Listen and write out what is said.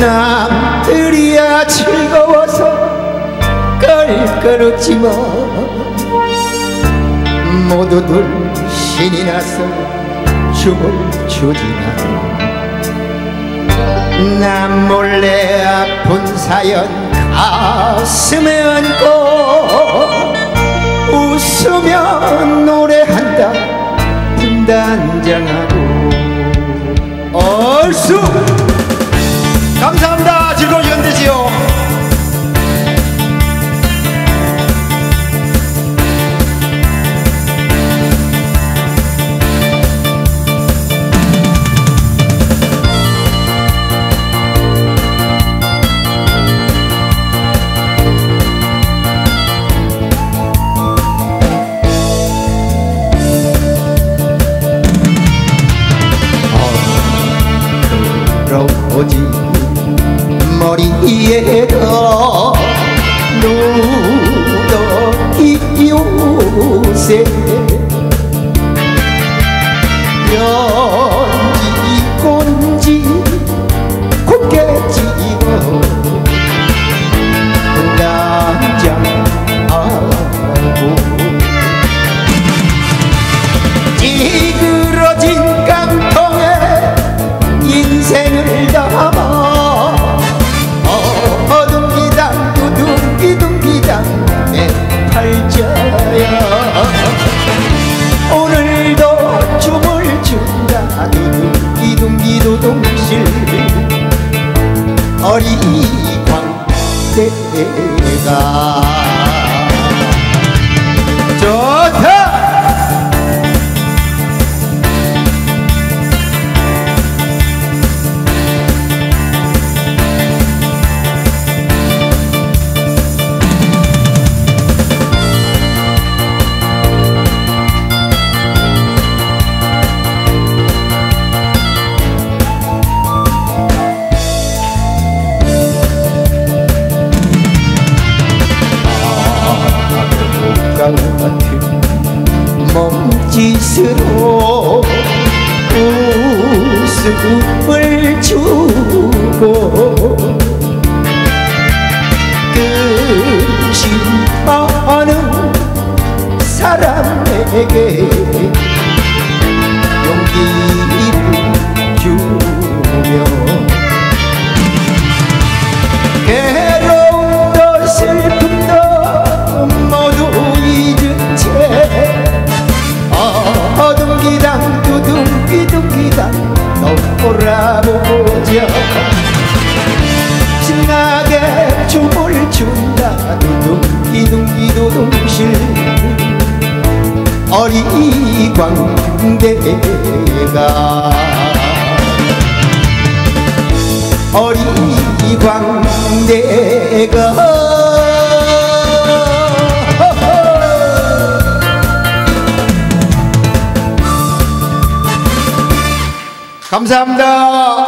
남들이야 즐거워서 껄끄럽지만 모두들 신이 나서 춤을 추지만 난 몰래 아픈 사연 가슴에 안고 웃으며 노래한다 분단장하고 얼쑤. 감사합니다. 즐거운 시간 되시오. 오지 머리에도 누더기 요새 연지 꼰지 곱게 찍어 분단장하고 찌그러진 깡통에 인생을 담아 어둥기당 두둥기둥기당 내 팔자야 오늘도 춤을 춘다 두둥기둥기두둥실 어리광대가 좋다. 같은 몸짓으로 웃음을 주고 근심하는 사람에게 용기를 주며 괴로움도 슬픔도 모두 잊은 채 어둥기당 두둥기둥기당 놀아보자 신나게 춤을 춘다 두둥기둥기두둥실 어리광대가 어리광대가 감사합니다.